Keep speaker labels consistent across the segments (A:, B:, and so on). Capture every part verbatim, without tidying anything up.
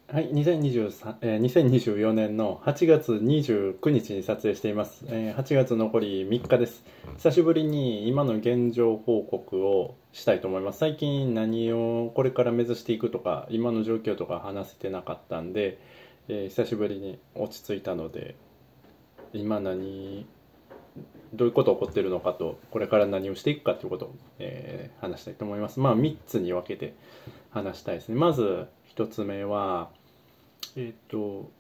A: はい、にせんにじゅうさん、えーにせんにじゅうよねんのはちがつにじゅうくにちに撮影しています。えーはちがつ残りみっかです。久しぶりに今の現状報告をしたいと思います。最近何をこれから目指していくとか、今の状況とか話せてなかったんで、えー久しぶりに落ち着いたので、今何、どういうことが起こっているのかと、これから何をしていくかということを、えー話したいと思います。まあみっつに分けて話したいですね。まずひとつめは、えっと、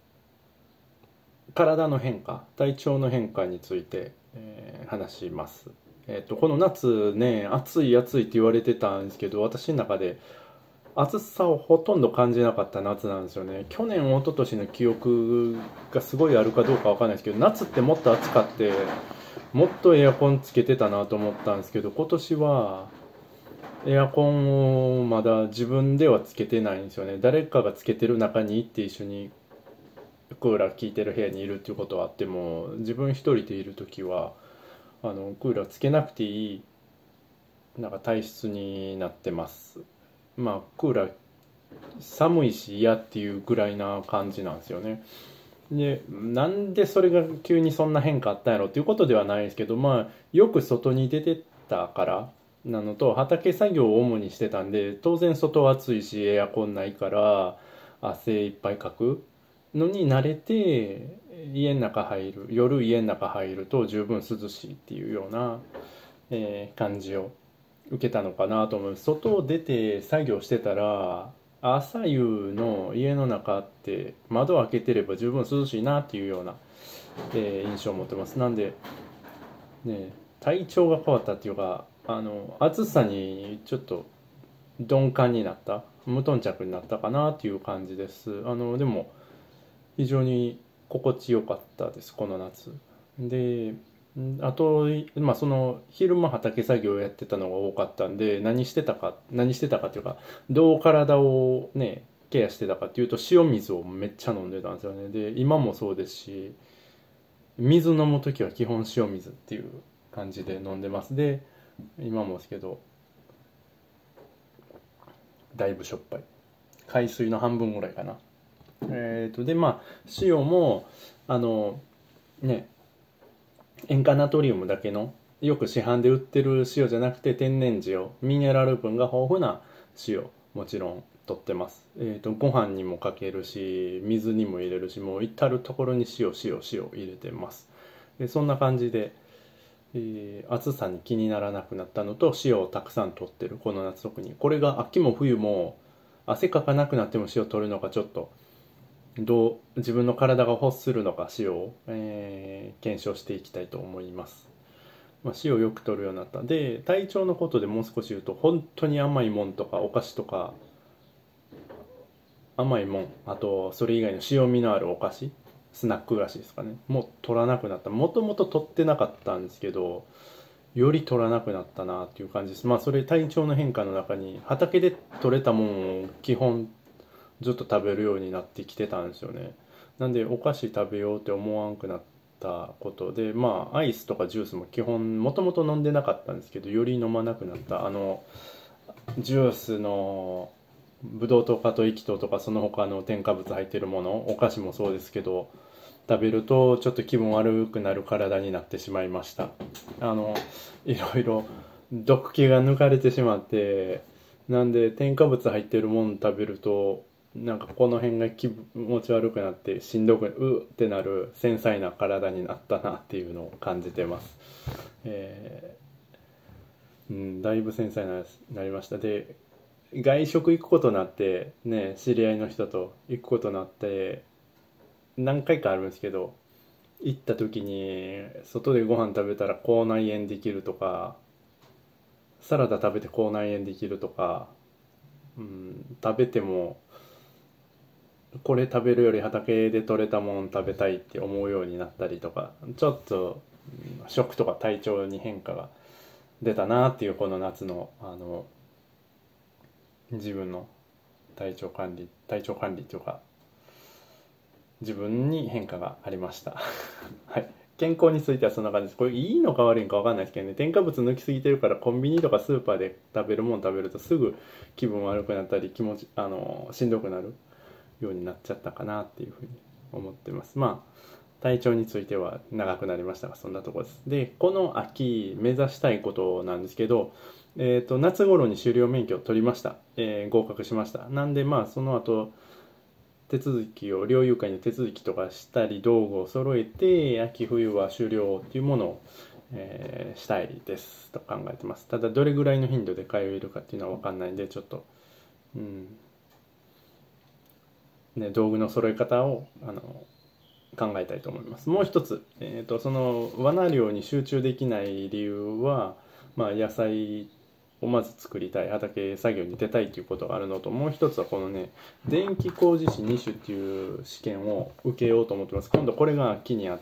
A: 体の変化、体調の変化について、えー話します。えっと、この夏ね、暑い暑いって言われてたんですけど、私の中で暑さをほとんど感じなかった夏なんですよね。去年、一昨年の記憶がすごいあるかどうかわかんないですけど、夏ってもっと暑かって、もっとエアコンつけてたなと思ったんですけど、今年はエアコンをまだ自分ではつけてないんですよね。誰かがつけてる中に行って一緒にクーラー効いてる部屋にいるっていうことはあっても、自分一人でいる時はあのクーラーつけなくていいなんか体質になってます。まあクーラー寒いし嫌っていうぐらいな感じなんですよね。で、なんでそれが急にそんな変化あったんやろっていうことではないですけど、まあよく外に出てたからなのと、畑作業を主にしてたんで、当然外は暑いしエアコンないから汗いっぱいかくのに慣れて、家の中入る夜家の中入ると十分涼しいっていうような、えー感じを受けたのかなと思う。外を出て作業してたら、朝夕の家の中って窓を開けてれば十分涼しいなっていうような、えー印象を持ってます。なんでね、体調が変わったっていうか、あの暑さにちょっと鈍感になった、無頓着になったかなっていう感じです。あのでも非常に心地よかったです、この夏。で、あと、まあ、その昼間畑作業をやってたのが多かったんで、何してたか何してたかっていうか、どう体をねケアしてたかっていうと、塩水をめっちゃ飲んでたんですよね。で、今もそうですし、水飲む時は基本塩水っていう感じで飲んでます。で、今もですけど、だいぶしょっぱい、海水の半分ぐらいかな。えーとでまあ塩もあのね、塩化ナトリウムだけの、よく市販で売ってる塩じゃなくて天然塩、ミネラル分が豊富な塩、もちろん取ってます。えーとご飯にもかけるし、水にも入れるし、もう至る所に塩塩塩入れてます。でそんな感じで、えー暑さに気にならなくなったのと、塩をたくさん取ってるこの夏。特にこれが秋も冬も汗かかなくなっても塩取るのがちょっと、どう自分の体が欲するのか、塩を、えー検証していきたいと思います。まあ、塩をよく取るようになった。で、体調のことでもう少し言うと、本当に甘いもんとかお菓子とか、甘いもん、あとそれ以外の塩味のあるお菓子、スナック菓子ですかね、もう取らなくなった。もともと取ってなかったんですけど、より取らなくなったなっていう感じです。まあそれ、体調の変化の中に畑で取れたもんを基本ずっと食べるようになってきてたんですよね。なんでお菓子食べようって思わんくなったことで、まあアイスとかジュースも基本もともと飲んでなかったんですけど、より飲まなくなった。あのジュースのブドウ糖、加糖液糖とかその他の添加物入ってるもの、お菓子もそうですけど、食べるとちょっと気分悪くなる体になってしまいました。あのいろいろ毒気が抜かれてしまって、なんで添加物入ってるもの食べると、なんかこの辺が気持ち悪くなってしんどくうってなる繊細な体になったなっていうのを感じてます。えーうん、だいぶ繊細ななりました。で、外食行くことになってね、知り合いの人と行くことになって何回かあるんですけど、行った時に外でご飯食べたら口内炎できるとか、サラダ食べて口内炎できるとか、うん、食べてもこれ食べるより畑で採れたもん食べたいって思うようになったりとか、ちょっとうん食とか体調に変化が出たなっていう、この夏のあの自分の体調管理体調管理っていうか、自分に変化がありました。はい。健康についてはそんな感じです。これいいのか悪いのか分かんないですけどね、添加物抜きすぎてるから、コンビニとかスーパーで食べるもん食べるとすぐ気分悪くなったり、気持ちあのしんどくなるようになっちゃったかなっていうふうに思ってます。まあ体調については長くなりましたが、そんなところです。で、この秋目指したいことなんですけど、えっと、夏頃に修了免許を取りました。えー合格しました。なんで、まあ、その後、手続きを、猟友会の手続きとかしたり、道具を揃えて、秋冬は修了っていうものを、えーしたいですと考えてます。ただ、どれぐらいの頻度で通えるかっていうのは分かんないんで、ちょっと、うん、ね、道具の揃え方を、あの、考えたいと思います。もう一つ、えーと、その罠漁に集中できない理由は、まあ、野菜をまず作りたい、畑作業に出たいということがあるのと、もう一つはこのね、電気工事士に種っていう試験を受けようと思ってます。今度これが秋にあって、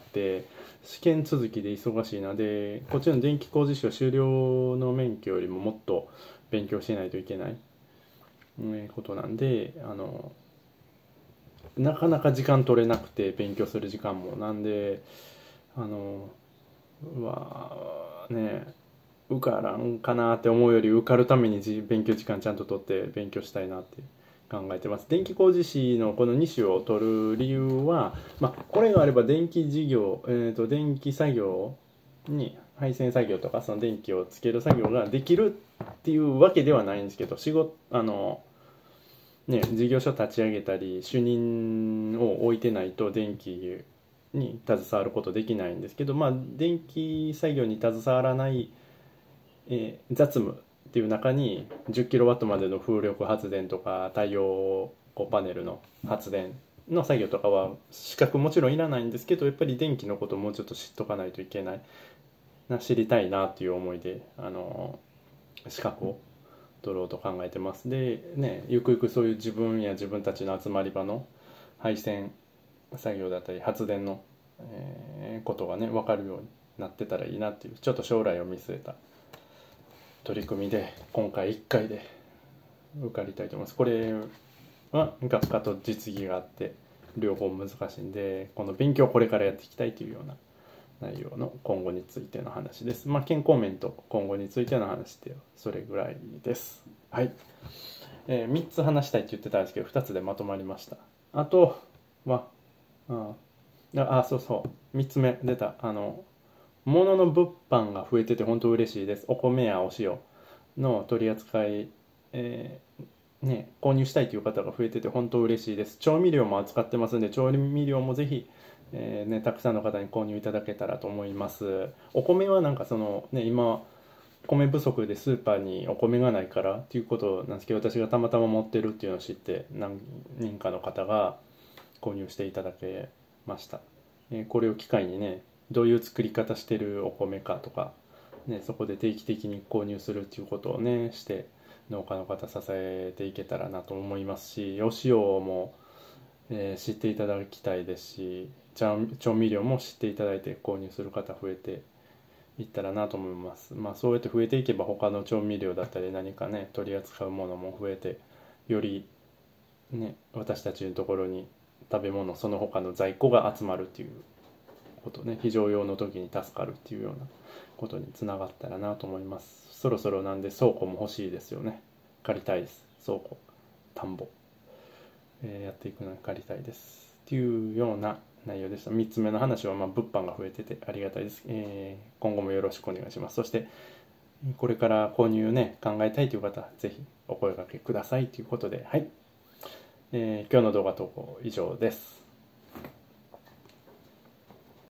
A: 試験続きで忙しいので、こっちの電気工事士は修了の免許よりももっと勉強しないといけない、うん、ことなんで、あの、なかなか時間取れなくて、勉強する時間も。なんで、あの、うわね、受からんかなって思うより、受かるためにじ勉強時間ちゃんと取って勉強したいなって考えてます。電気工事士のこのに種を取る理由は、まあ、これがあれば電気事業、えーと、電気作業に、配線作業とかその電気をつける作業ができるっていうわけではないんですけど、仕事、あの、ね、事業所立ち上げたり主任を置いてないと電気に携わることできないんですけど、まあ、電気作業に携わらない、えー雑務っていう中に じゅっキロワット までの風力発電とか太陽光パネルの発電の作業とかは資格もちろんいらないんですけど、やっぱり電気のことをもうちょっと知っとかないといけないな、知りたいなという思いで、あの資格を取ろうと考えてます。でね、ゆくゆくそういう自分や自分たちの集まり場の配線作業だったり発電の、えーことがね分かるようになってたらいいなっていう、ちょっと将来を見据えた取り組みで、今回いっかいで受かりたいと思います。これは学科と実技があって両方難しいんで、この勉強をこれからやっていきたいというような内容の今後についての話です。まあ、健康面と今後についての話ってそれぐらいです。はい。えー、みっつ話したいって言ってたんですけど、ふたつでまとまりました。あとは、ああ、そうそう、みっつめ出た。あの、物の物販が増えてて本当嬉しいです。お米やお塩の取り扱い、えーね、購入したいという方が増えてて本当嬉しいです。調味料も扱ってますんで、調味料もぜひ、えーね、たくさんの方に購入いただけたらと思います。お米はなんかその、ね、今、米不足でスーパーにお米がないからっていうことなんですけど、私がたまたま持ってるっていうのを知って何人かの方が購入していただけました。えーこれを機会にね、どういう作り方してるお米かとか、ね、そこで定期的に購入するっていうことをねして農家の方支えていけたらなと思いますし、お塩も、えー知っていただきたいですし、調調味料も知っていただいて購入する方増えていったらなと思います。まあそうやって増えていけば他の調味料だったり何かね取り扱うものも増えて、よりね私たちのところに食べ物その他の在庫が集まるっていうことね、非常用の時に助かるっていうようなことにつながったらなと思います。そろそろなんで倉庫も欲しいですよね。借りたいです。倉庫、田んぼ、えーやっていくのに借りたいですっていうような内容でした。みっつめの話は、まあ物販が増えててありがたいです、えー今後もよろしくお願いします。そしてこれから購入ね考えたいという方はぜひお声掛けくださいということで、はい、えー今日の動画投稿以上です。